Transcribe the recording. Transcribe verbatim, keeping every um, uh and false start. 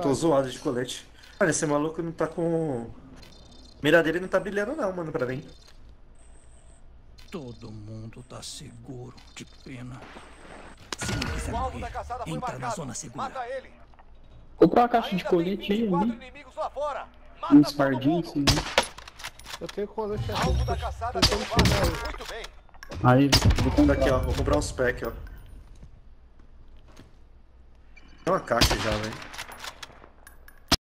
tô zoado de colete. Mano, esse maluco não tá com... Mira dele não tá brilhando não, mano, pra mim. Todo mundo tá seguro, que pena. Se não quiser morrer, entra na zona segura. Mata ele. Comprou uma caixa de Ainda colete tem aí, vinte e quatro ali. inimigos lá fora. Mata Um todo espardinho mundo. assim, né? Eu tenho colete aqui. Alvo da tô caçada tentando derrubado. pegar ele. Muito bem. Aí, vou comprar. Daqui, ó, vou comprar uns packs, ó. Tem uma caixa já, velho.